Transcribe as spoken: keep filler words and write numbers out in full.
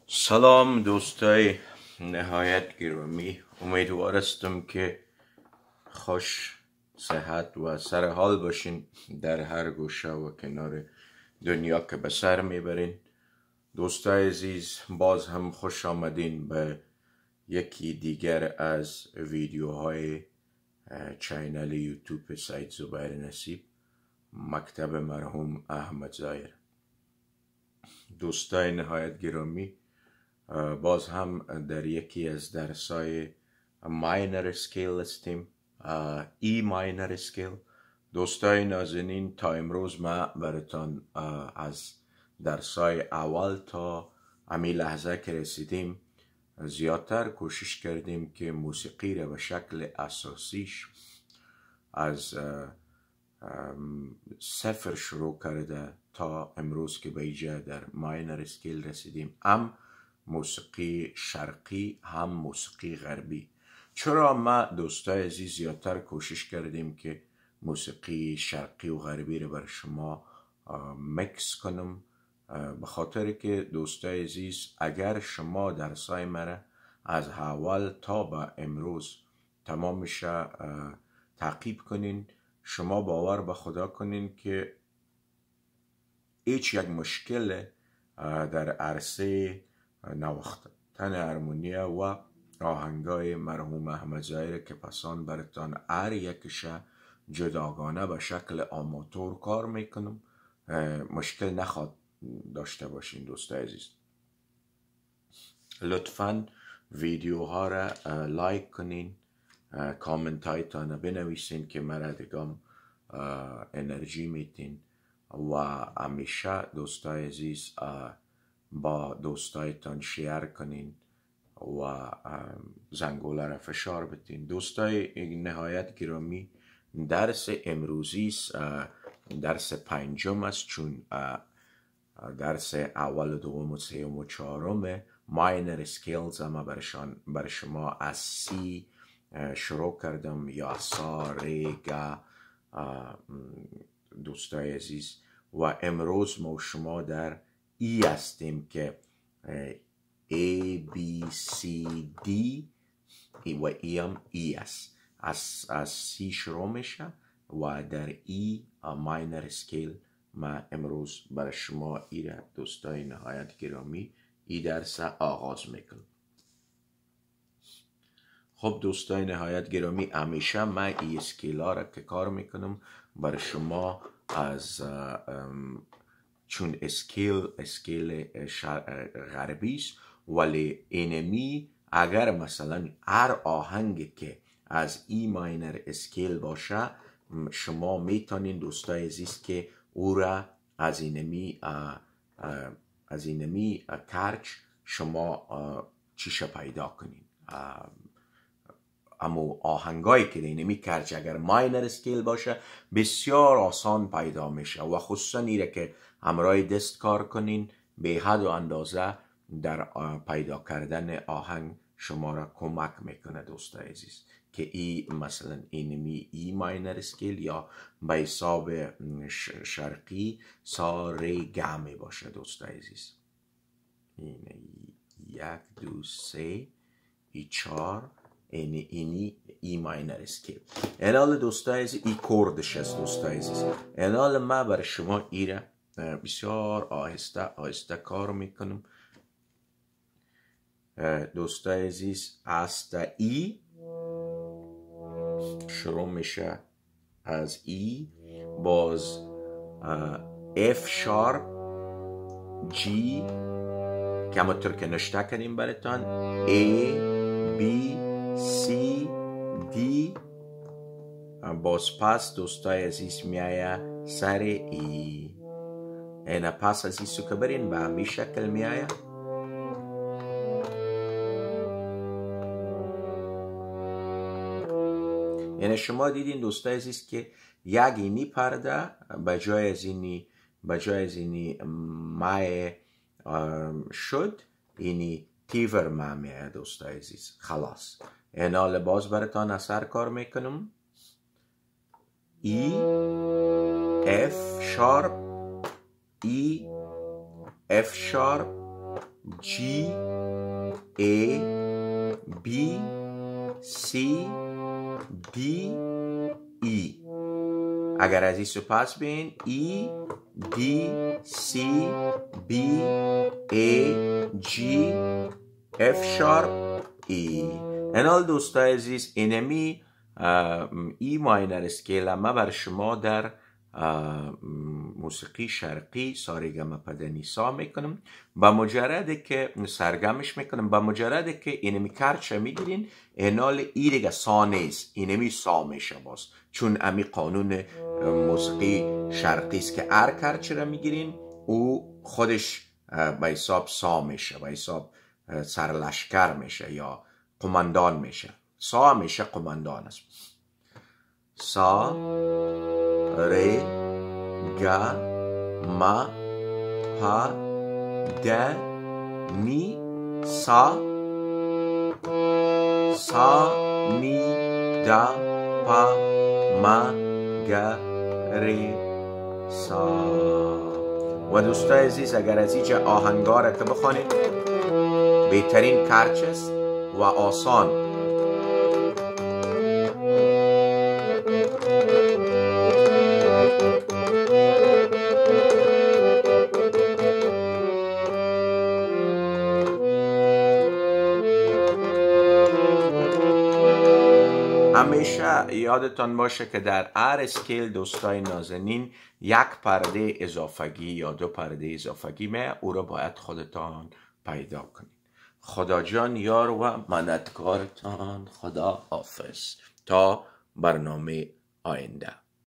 سلام دوستای نهایت گرامی، امیدوار هستم که خوش، صحت و سر حال باشین در هر گوشه و کنار دنیا که به سر میبرین. دوستای عزیز، باز هم خوش آمدین به یکی دیگر از ویدیوهای چینل یوتیوب سید زبیر نصیب، مکتب مرحوم احمد زاهر. دوستای نهایت گرامی، باز هم در یکی از درسای ماینر اسکیل هستیم، ای ماینر اسکیل. دوستای نازنین، تا امروز ما براتان از درسای اول تا همین لحظه که رسیدیم زیادتر کوشش کردیم که موسیقی را به شکل اساسیش از صفر شروع کرده تا امروز که به اینجا در ماینر اسکیل رسیدیم، هم موسیقی شرقی هم موسیقی غربی. چرا ما دوستای عزیز زیادتر کوشش کردیم که موسیقی شرقی و غربی رو بر شما مکس کنم؟ به خاطر که دوستای عزیز، اگر شما درسای مرا از اول تا به امروز تمامش تعقیب کنین، شما باور به خدا کنین که هیچ یک مشکل در عرصه نواختن هارمونیه و آهنگای مرحوم احمد زاهر که پسان براتان هر یکش جداگانه به شکل آماتور کار میکنم، مشکل نخواد داشته باشین. دوستای عزیز، لطفاً ویدیوها را لایک کنین، کامنت هایتان بنویسین که مرا دگم انرژی میتین، و همیشه دوستای عزیز با دوستایتان شیر کنین و زنگوله را فشار بتین. دوستای نهایت گرامی، درس امروزی درس پنجم است، چون درس اول و دوم و سوم و چهارم ماینر اسکیلز اما برشان بر شما از سی شروع کردم، یا سا، ری، گا. دوستای عزیز، و امروز ما شما در ای هستیم که A, B, C, D و ای هم ای است. از, از سی شروع میشه و در ای ماینر اسکیل ما امروز برای شما ای را دوستای نهایت گرامی ای درس آغاز میکنم. خب دوستای نهایت گرامی، همیشه من ای اسکیل ها را که کار میکنم برای شما از چون اسکیل اسکیل غربی است، ولی اینمی اگر مثلا هر آهنگ که از ای ماینر اسکیل باشه، شما میتونین دوستای عزیز که او را از اینمی از اینمی کرچ شما چیشه پیدا کنین. اما آهنگایی که اینمی کرچ اگر ماینر اسکیل باشه بسیار آسان پیدا میشه، و خصوصا ایره که همراه دست کار کنین به حد و اندازه در پیدا کردن آهنگ شما را کمک میکنه. دوستای عزیز که ای مثلا اینمی ای ماینر اسکیل یا به حساب شرقی سا، ری، گا می باشه. دوستای عزیز، این یک دو سه ای چار، اینی اینی ای ماینر اسکیل. اینال دوستای عزیز ای کوردش است. دوستای عزیز، اینال ما برای شما ای را بسیار آهسته آهسته کار میکنم. دوستای عزیز، از ای شروع میشه، از ای باز اف شارپ، جی که همونطور که نشته کنیم براتان، ای، بی، سی، دی، باز پس دوستای عزیز میایه سر ای. اینا پس از ایسو که برین به همی شکل میایه. یعنی شما دیدین دوستای عزیز که یک اینی پرده به جای از اینی به جای از اینی مای شد، اینی تیور ما میایه. دوستای عزیز، خلاص اینا لباس براتان اثر کار میکنم. ای، اف شارپ، ای، اف شارپ، G A B C D E. اگر از این سپس بین E D C B A G F sharp E. انال دوستای عزیز اینمی ای ماینر اسکیل ما بر شما در موسیقی شرقی سارگم پدنی سا میکنم. با مجرد که سرگمش میکنم، با مجرد که اینمی کرچه میگیرین انال ای دیگه سا نیست، اینمی سا میشه باز، چون امی قانون موسیقی شرقی است که ار کرچه را میگیرین او خودش به حساب سا میشه، به حساب سرلشکر میشه یا قماندان میشه. سا میشه قماندان است. سا ری گا ما پا د نی سا سا نی دا پا ما گا ری سا. و دوستای عزیز اگر از اینجا آهنگاره که بخوانید بهترین کرچ است و آسان. همیشه یادتان باشه که در ار اسکیل دوستای نازنین یک پرده اضافگی یا دو پرده اضافگی می او را باید خودتان پیدا کنید. خدا جان یار و مددکارتان. خدا حافظ تا برنامه آینده.